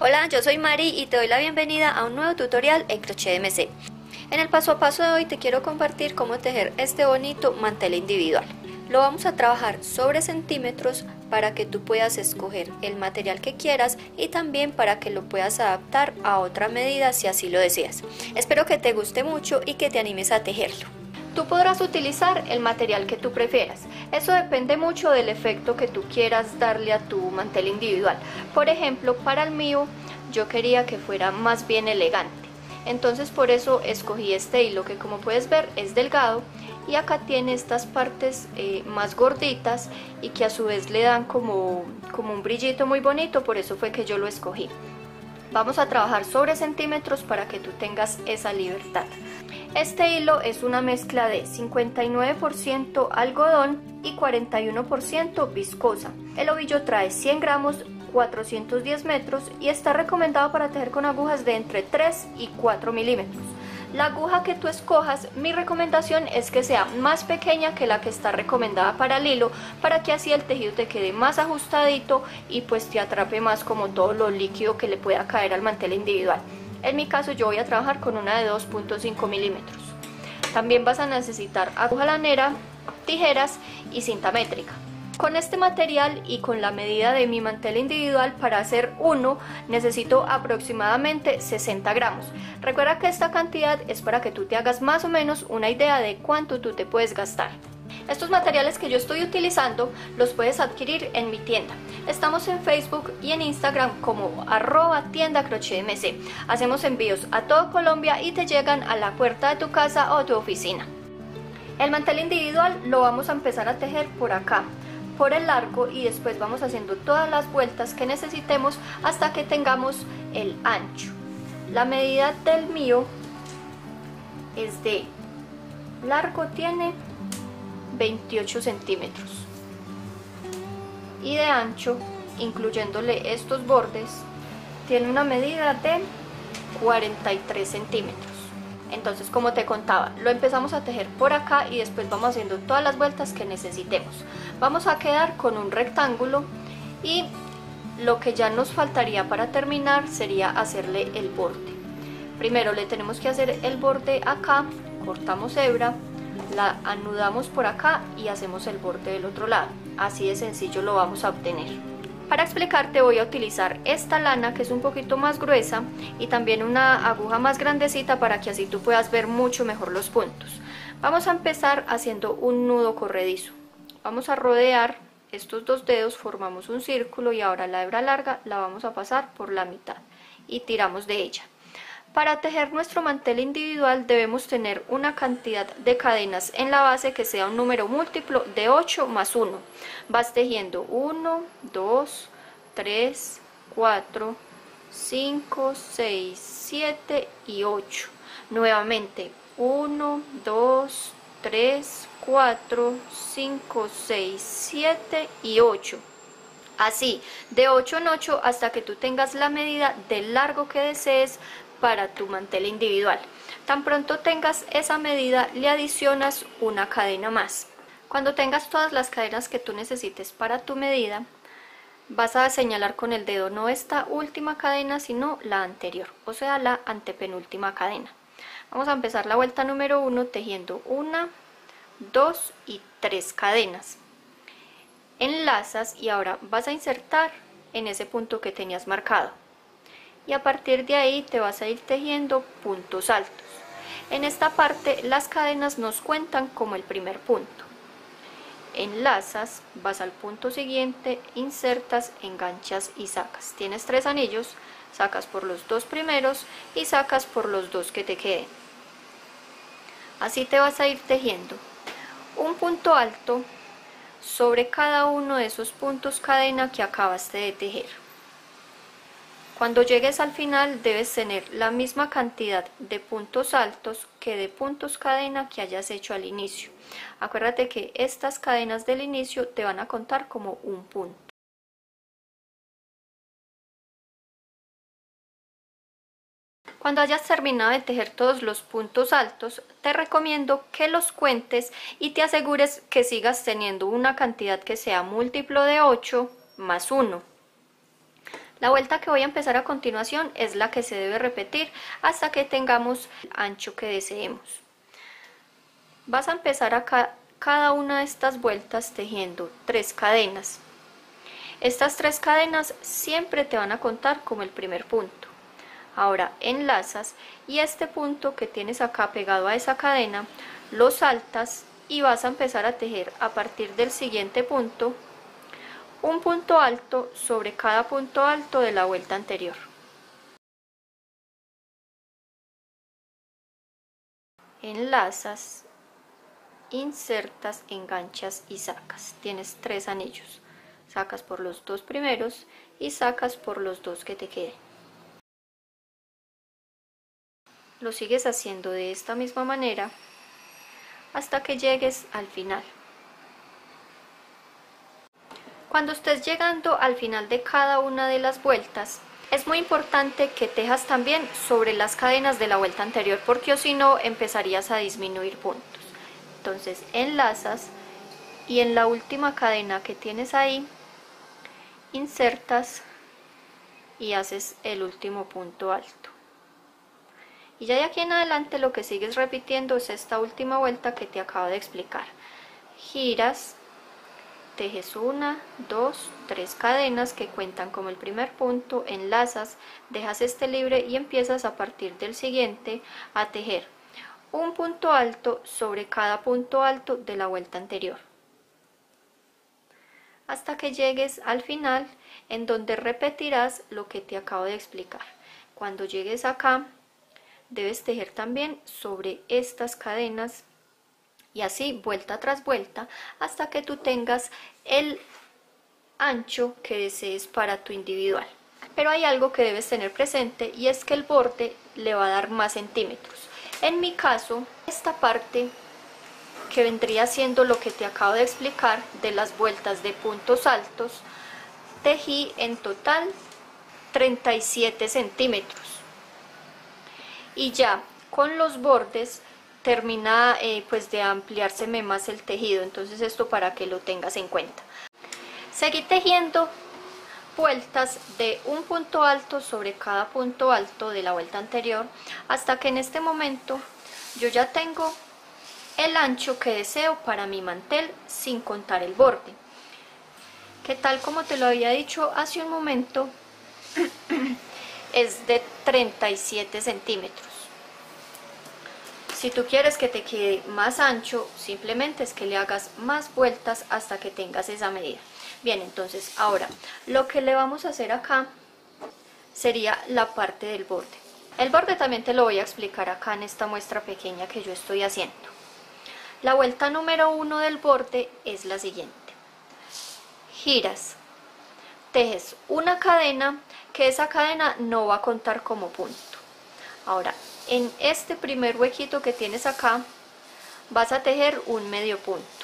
Hola, yo soy Mari y te doy la bienvenida a un nuevo tutorial en Crochet MC. En el paso a paso de hoy te quiero compartir cómo tejer este bonito mantel individual. Lo vamos a trabajar sobre centímetros para que tú puedas escoger el material que quieras y también para que lo puedas adaptar a otra medida si así lo deseas. Espero que te guste mucho y que te animes a tejerlo. Tú podrás utilizar el material que tú prefieras. Eso depende mucho del efecto que tú quieras darle a tu mantel individual. Por ejemplo, para el mío yo quería que fuera más bien elegante. Entonces por eso escogí este hilo que, como puedes ver, es delgado y acá tiene estas partes más gorditas y que a su vez le dan como un brillito muy bonito. Por eso fue que yo lo escogí. Vamos a trabajar sobre centímetros para que tú tengas esa libertad. Este hilo es una mezcla de 59% algodón y 41% viscosa. El ovillo trae 100 gramos, 410 metros y está recomendado para tejer con agujas de entre 3 y 4 milímetros. La aguja que tú escojas, mi recomendación es que sea más pequeña que la que está recomendada para el hilo, para que así el tejido te quede más ajustadito y pues te atrape más como todo lo líquido que le pueda caer al mantel individual. En mi caso yo voy a trabajar con una de 2.5 milímetros. También vas a necesitar aguja lanera, tijeras y cinta métrica. Con este material y con la medida de mi mantel individual para hacer uno necesito aproximadamente 60 gramos. Recuerda que esta cantidad es para que tú te hagas más o menos una idea de cuánto tú te puedes gastar. Estos materiales que yo estoy utilizando los puedes adquirir en mi tienda. Estamos en Facebook y en Instagram como @tiendacrochetmc. Hacemos envíos a toda Colombia y te llegan a la puerta de tu casa o tu oficina. El mantel individual lo vamos a empezar a tejer por acá, por el largo, y después vamos haciendo todas las vueltas que necesitemos hasta que tengamos el ancho. La medida del mío es de largo, tiene 28 centímetros y de ancho, incluyéndole estos bordes, tiene una medida de 43 centímetros. Entonces, como te contaba, lo empezamos a tejer por acá y después vamos haciendo todas las vueltas que necesitemos. Vamos a quedar con un rectángulo y lo que ya nos faltaría para terminar sería hacerle el borde. Primero le tenemos que hacer el borde acá, cortamos hebra, la anudamos por acá y hacemos el borde del otro lado. Así de sencillo lo vamos a obtener. Para explicarte voy a utilizar esta lana, que es un poquito más gruesa, y también una aguja más grandecita para que así tú puedas ver mucho mejor los puntos. Vamos a empezar haciendo un nudo corredizo. Vamos a rodear estos dos dedos, formamos un círculo y ahora la hebra larga la vamos a pasar por la mitad y tiramos de ella. Para tejer nuestro mantel individual debemos tener una cantidad de cadenas en la base que sea un número múltiplo de 8 más 1. Vas tejiendo 1, 2, 3, 4, 5, 6, 7 y 8. Nuevamente 1, 2, 3, 4, 5, 6, 7 y 8. Así, de 8 en 8 hasta que tú tengas la medida del largo que desees para tu mantel individual. Tan pronto tengas esa medida, le adicionas una cadena más. Cuando tengas todas las cadenas que tú necesites para tu medida, vas a señalar con el dedo no esta última cadena, sino la anterior, o sea, la antepenúltima cadena. Vamos a empezar la vuelta número 1 tejiendo 1, 2 y 3 cadenas. Enlazas y ahora vas a insertar en ese punto que tenías marcado. Y a partir de ahí te vas a ir tejiendo puntos altos. En esta parte las cadenas nos cuentan como el primer punto. Enlazas, vas al punto siguiente, insertas, enganchas y sacas. Tienes 3 anillos, sacas por los 2 primeros y sacas por los 2 que te queden. Así te vas a ir tejiendo un punto alto sobre cada uno de esos puntos cadena que acabaste de tejer. Cuando llegues al final debes tener la misma cantidad de puntos altos que de puntos cadena que hayas hecho al inicio. Acuérdate que estas cadenas del inicio te van a contar como un punto. Cuando hayas terminado de tejer todos los puntos altos, te recomiendo que los cuentes y te asegures que sigas teniendo una cantidad que sea múltiplo de 8 más 1. La vuelta que voy a empezar a continuación es la que se debe repetir hasta que tengamos el ancho que deseemos. Vas a empezar acá cada una de estas vueltas tejiendo 3 cadenas. Estas 3 cadenas siempre te van a contar como el primer punto. Ahora enlazas y este punto que tienes acá pegado a esa cadena lo saltas y vas a empezar a tejer a partir del siguiente punto un punto alto sobre cada punto alto de la vuelta anterior. Enlazas, insertas, enganchas y sacas. Tienes 3 anillos. Sacas por los 2 primeros y sacas por los 2 que te queden. Lo sigues haciendo de esta misma manera hasta que llegues al final. Cuando estés llegando al final de cada una de las vueltas, es muy importante que tejas también sobre las cadenas de la vuelta anterior, porque o si no empezarías a disminuir puntos. Entonces enlazas y en la última cadena que tienes ahí, insertas y haces el último punto alto. Y ya de aquí en adelante lo que sigues repitiendo es esta última vuelta que te acabo de explicar. Giras, tejes 1, 2, 3 cadenas que cuentan como el primer punto, enlazas, dejas este libre y empiezas a partir del siguiente a tejer un punto alto sobre cada punto alto de la vuelta anterior, hasta que llegues al final en donde repetirás lo que te acabo de explicar. Cuando llegues acá, debes tejer también sobre estas cadenas y así vuelta tras vuelta hasta que tú tengas el ancho que desees para tu individual. Pero hay algo que debes tener presente y es que el borde le va a dar más centímetros. En mi caso, esta parte que vendría siendo lo que te acabo de explicar de las vueltas de puntos altos, tejí en total 37 centímetros y ya con los bordes termina pues de ampliárseme más el tejido. Entonces esto para que lo tengas en cuenta. Seguí tejiendo vueltas de un punto alto sobre cada punto alto de la vuelta anterior hasta que en este momento yo ya tengo el ancho que deseo para mi mantel sin contar el borde, que tal como te lo había dicho hace un momento es de 37 centímetros. Si tú quieres que te quede más ancho, simplemente es que le hagas más vueltas hasta que tengas esa medida. Bien, entonces ahora lo que le vamos a hacer acá sería la parte del borde. El borde también te lo voy a explicar acá en esta muestra pequeña que yo estoy haciendo. La vuelta número 1 del borde es la siguiente. Giras, tejes una cadena, que esa cadena no va a contar como punto. Ahora, en este primer huequito que tienes acá, vas a tejer un medio punto.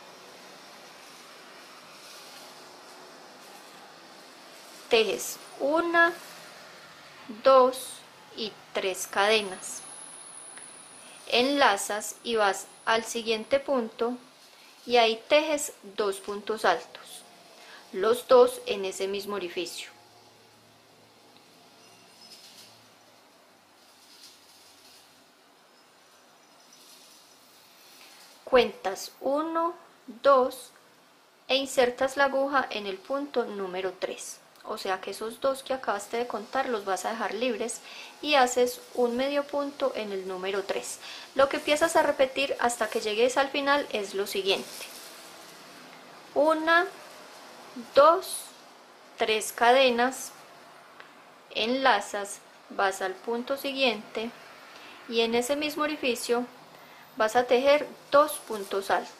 Tejes 1, 2 y 3 cadenas. Enlazas y vas al siguiente punto y ahí tejes 2 puntos altos, los dos en ese mismo orificio. Cuentas 1, 2 e insertas la aguja en el punto número 3. O sea que esos 2 que acabaste de contar los vas a dejar libres y haces un medio punto en el número 3. Lo que empiezas a repetir hasta que llegues al final es lo siguiente. 1, 2, 3 cadenas, enlazas, vas al punto siguiente y en ese mismo orificio vas a tejer 2 puntos altos.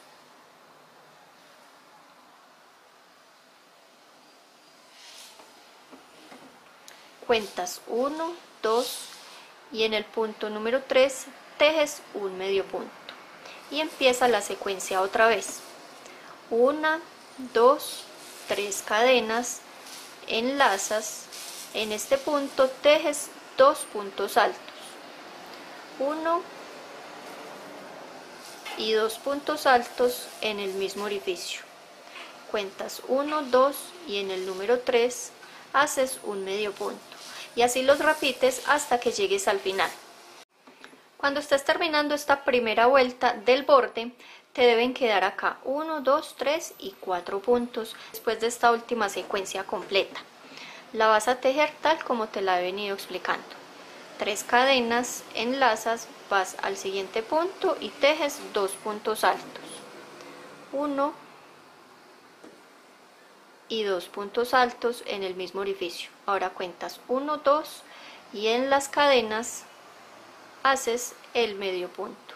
Cuentas 1, 2 y en el punto número 3 tejes un medio punto y empieza la secuencia otra vez. 1, 2, 3 cadenas, enlazas, en este punto tejes 2 puntos altos, 1 y 2 puntos altos en el mismo orificio. Cuentas 1, 2 y en el número 3 haces un medio punto y así los repites hasta que llegues al final. Cuando estés terminando esta primera vuelta del borde, te deben quedar acá 1, 2, 3 y 4 puntos después de esta última secuencia completa. La vas a tejer tal como te la he venido explicando. 3 cadenas, enlazas, vas al siguiente punto y tejes 2 puntos altos. 1 y 2 puntos altos en el mismo orificio. Ahora cuentas 1, 2 y en las cadenas haces el medio punto.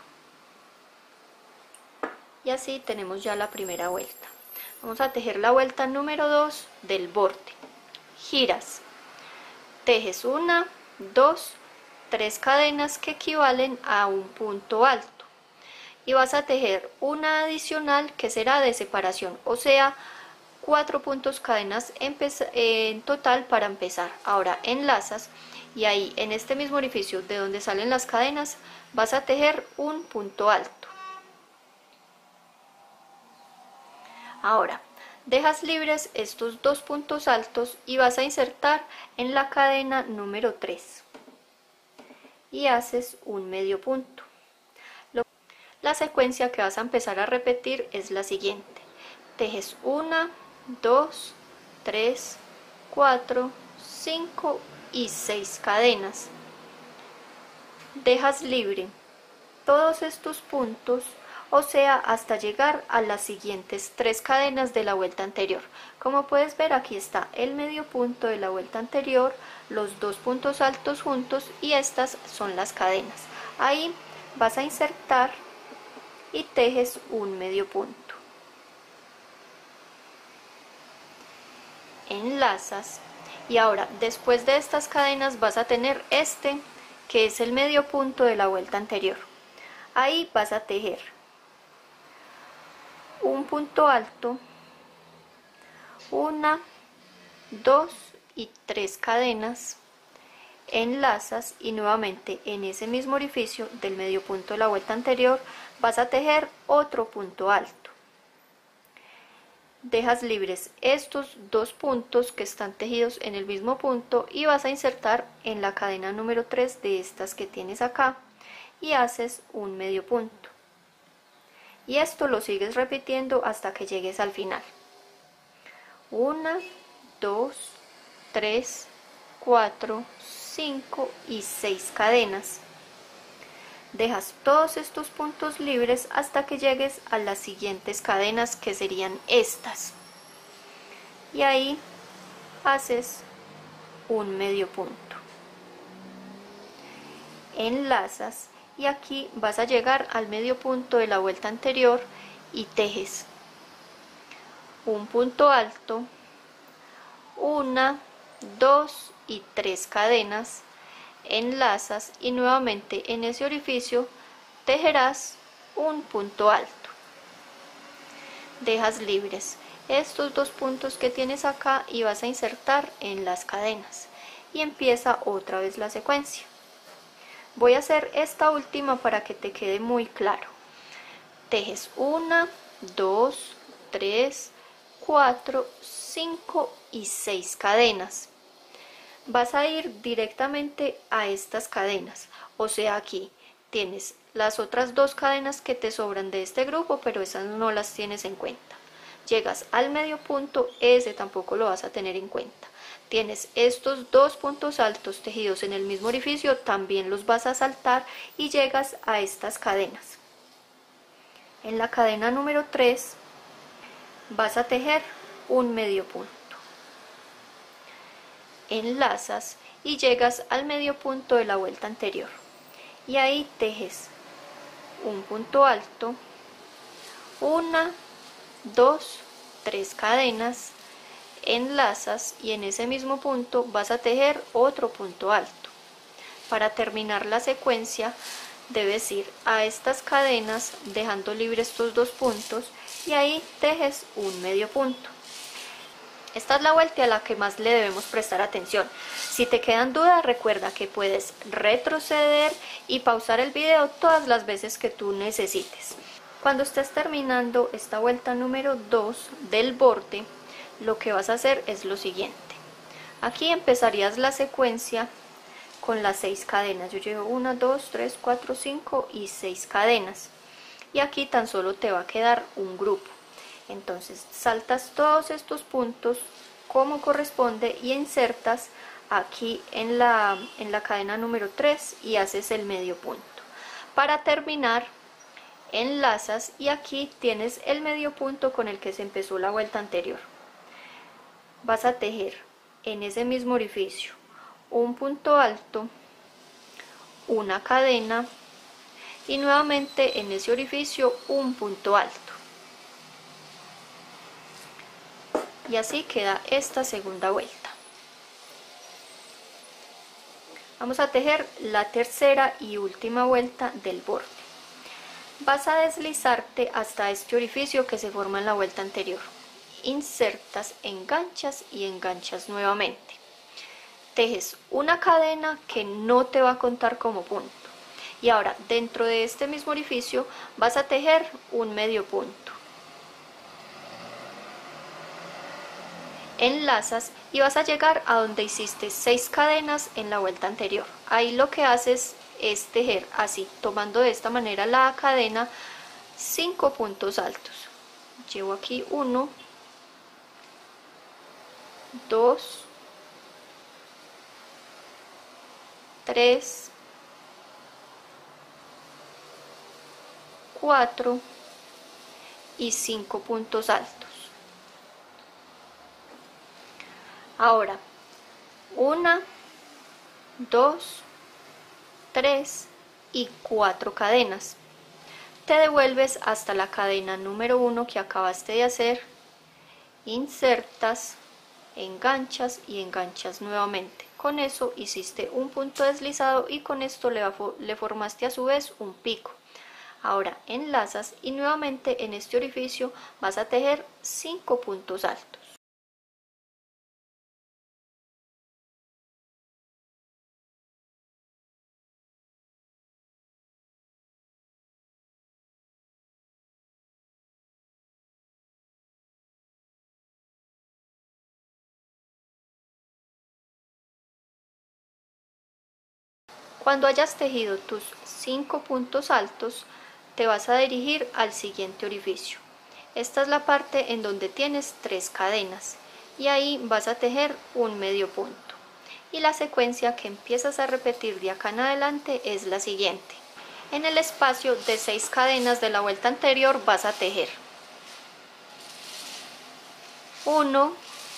Y así tenemos ya la primera vuelta. Vamos a tejer la vuelta número 2 del borde. Giras, tejes 1, 2, 3 cadenas que equivalen a un punto alto y vas a tejer una adicional que será de separación, o sea 4 puntos cadenas en total para empezar. Ahora enlazas y ahí en este mismo orificio de donde salen las cadenas vas a tejer un punto alto. Ahora dejas libres estos 2 puntos altos y vas a insertar en la cadena número 3 y haces un medio punto. La secuencia que vas a empezar a repetir es la siguiente: tejes 1, 2, 3, 4, 5 y 6 cadenas. Dejas libre todos estos puntos, o sea, hasta llegar a las siguientes 3 cadenas de la vuelta anterior. Como puedes ver, aquí está el medio punto de la vuelta anterior, los 2 puntos altos juntos y estas son las cadenas. Ahí vas a insertar y tejes un medio punto. Enlazas y ahora después de estas cadenas vas a tener este que es el medio punto de la vuelta anterior. Ahí vas a tejer un punto alto, 1, 2 y 3 cadenas, enlazas y nuevamente en ese mismo orificio del medio punto de la vuelta anterior vas a tejer otro punto alto. Dejas libres estos 2 puntos que están tejidos en el mismo punto y vas a insertar en la cadena número 3 de estas que tienes acá y haces un medio punto. Y esto lo sigues repitiendo hasta que llegues al final. 1, 2, 3, 4, 5 y 6 cadenas. Dejas todos estos puntos libres hasta que llegues a las siguientes cadenas, que serían estas. Y ahí haces un medio punto. Enlazas y aquí vas a llegar al medio punto de la vuelta anterior y tejes un punto alto, 1, 2 y 3 cadenas, enlazas y nuevamente en ese orificio tejerás un punto alto. Dejas libres estos 2 puntos que tienes acá y vas a insertar en las cadenas y empieza otra vez la secuencia. Voy a hacer esta última para que te quede muy claro. Tejes 1, 2, 3, 4, 5 y 6 cadenas. Vas a ir directamente a estas cadenas, o sea, aquí tienes las otras 2 cadenas que te sobran de este grupo, pero esas no las tienes en cuenta. Llegas al medio punto, ese tampoco lo vas a tener en cuenta. Tienes estos 2 puntos altos tejidos en el mismo orificio, también los vas a saltar y llegas a estas cadenas. En la cadena número 3 vas a tejer un medio punto. Enlazas y llegas al medio punto de la vuelta anterior y ahí tejes un punto alto, 1, 2, 3 cadenas, enlazas y en ese mismo punto vas a tejer otro punto alto. Para terminar la secuencia debes ir a estas cadenas dejando libres estos 2 puntos y ahí tejes un medio punto. Esta es la vuelta a la que más le debemos prestar atención. Si te quedan dudas, recuerda que puedes retroceder y pausar el video todas las veces que tú necesites. Cuando estés terminando esta vuelta número 2 del borde, lo que vas a hacer es lo siguiente. Aquí empezarías la secuencia con las 6 cadenas. Yo llevo 1, 2, 3, 4, 5 y 6 cadenas. Y aquí tan solo te va a quedar un grupo. Entonces saltas todos estos puntos como corresponde y insertas aquí en la cadena número 3 y haces el medio punto. Para terminar, enlazas y aquí tienes el medio punto con el que se empezó la vuelta anterior. Vas a tejer en ese mismo orificio un punto alto, una cadena y nuevamente en ese orificio un punto alto. Y así queda esta segunda vuelta. Vamos a tejer la tercera y última vuelta del borde. Vas a deslizarte hasta este orificio que se forma en la vuelta anterior. Insertas, enganchas y enganchas nuevamente. Tejes una cadena que no te va a contar como punto. Y ahora dentro de este mismo orificio vas a tejer un medio punto. Enlazas y vas a llegar a donde hiciste 6 cadenas en la vuelta anterior. Ahí lo que haces es tejer así, tomando de esta manera la cadena, 5 puntos altos. Llevo aquí 1, 2, 3, 4 y 5 puntos altos. Ahora 1, 2, 3 y 4 cadenas. Te devuelves hasta la cadena número 1 que acabaste de hacer, insertas, enganchas y enganchas nuevamente. Con eso hiciste un punto deslizado y con esto le formaste a su vez un pico. Ahora enlazas y nuevamente en este orificio vas a tejer 5 puntos altos. Cuando hayas tejido tus 5 puntos altos, te vas a dirigir al siguiente orificio. Esta es la parte en donde tienes 3 cadenas y ahí vas a tejer un medio punto. Y la secuencia que empiezas a repetir de acá en adelante es la siguiente. En el espacio de 6 cadenas de la vuelta anterior vas a tejer 1,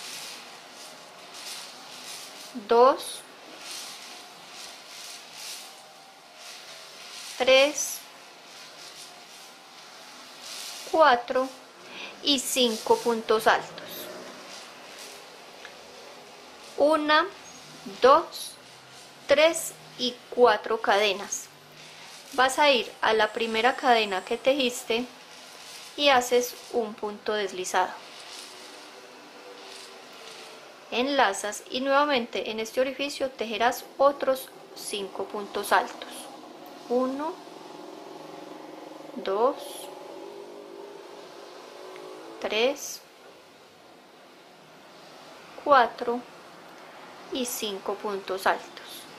2, 3, 4 y 5 puntos altos. 1, 2, 3 y 4 cadenas. Vas a ir a la primera cadena que tejiste y haces un punto deslizado. Enlazas y nuevamente en este orificio tejerás otros 5 puntos altos. 1, 2, 3, 4 y 5 puntos altos.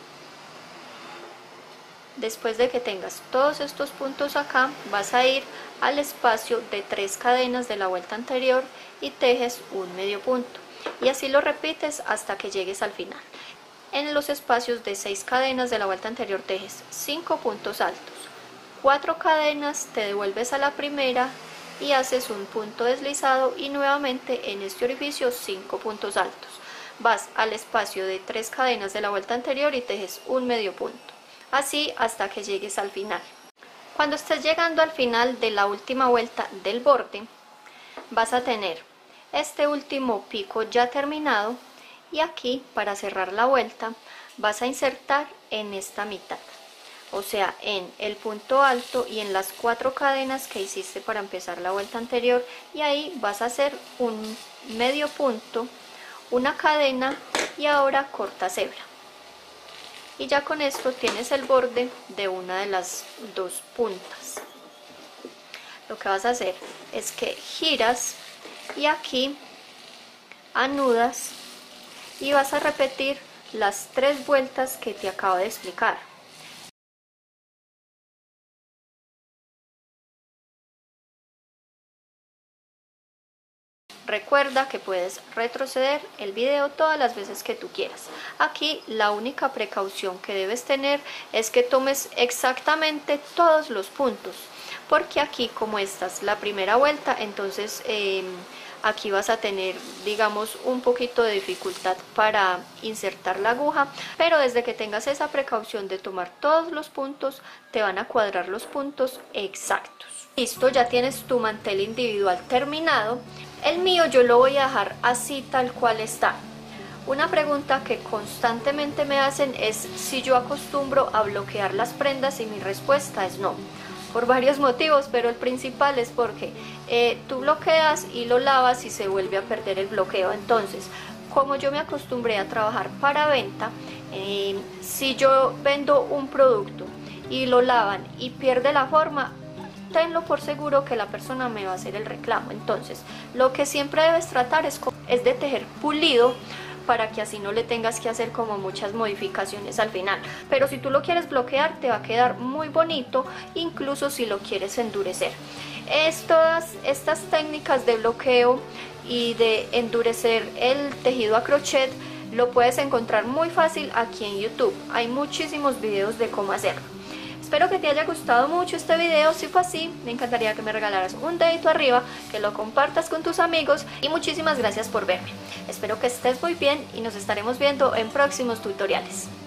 Después de que tengas todos estos puntos acá, vas a ir al espacio de 3 cadenas de la vuelta anterior y tejes un medio punto. Y así lo repites hasta que llegues al final. En los espacios de 6 cadenas de la vuelta anterior tejes 5 puntos altos, 4 cadenas, te devuelves a la primera y haces un punto deslizado y nuevamente en este orificio 5 puntos altos. Vas al espacio de 3 cadenas de la vuelta anterior y tejes un medio punto. Así hasta que llegues al final. Cuando estés llegando al final de la última vuelta del borde, vas a tener este último pico ya terminado. Y aquí, para cerrar la vuelta, vas a insertar en esta mitad, o sea, en el punto alto y en las 4 cadenas que hiciste para empezar la vuelta anterior, y ahí vas a hacer un medio punto, una cadena y ahora cortas hebra. Y ya con esto tienes el borde de una de las 2 puntas. Lo que vas a hacer es que giras y aquí anudas y vas a repetir las 3 vueltas que te acabo de explicar. Recuerda que puedes retroceder el video todas las veces que tú quieras. Aquí la única precaución que debes tener es que tomes exactamente todos los puntos, porque aquí, como esta es la primera vuelta, entonces aquí vas a tener, digamos, un poquito de dificultad para insertar la aguja, pero desde que tengas esa precaución de tomar todos los puntos, te van a cuadrar los puntos exactos. Listo, ya tienes tu mantel individual terminado. El mío yo lo voy a dejar así tal cual está. Una pregunta que constantemente me hacen es si yo acostumbro a bloquear las prendas, y mi respuesta es no, por varios motivos, pero el principal es porque tú bloqueas y lo lavas y se vuelve a perder el bloqueo. Entonces, como yo me acostumbré a trabajar para venta, si yo vendo un producto y lo lavan y pierde la forma, tenlo por seguro que la persona me va a hacer el reclamo. Entonces, lo que siempre debes tratar es de tejer pulido, para que así no le tengas que hacer como muchas modificaciones al final. Pero si tú lo quieres bloquear, te va a quedar muy bonito, incluso si lo quieres endurecer. Estas técnicas de bloqueo y de endurecer el tejido a crochet lo puedes encontrar muy fácil aquí en YouTube. Hay muchísimos videos de cómo hacerlo. Espero que te haya gustado mucho este video. Si fue así, me encantaría que me regalaras un dedito arriba, que lo compartas con tus amigos, y muchísimas gracias por verme. Espero que estés muy bien y nos estaremos viendo en próximos tutoriales.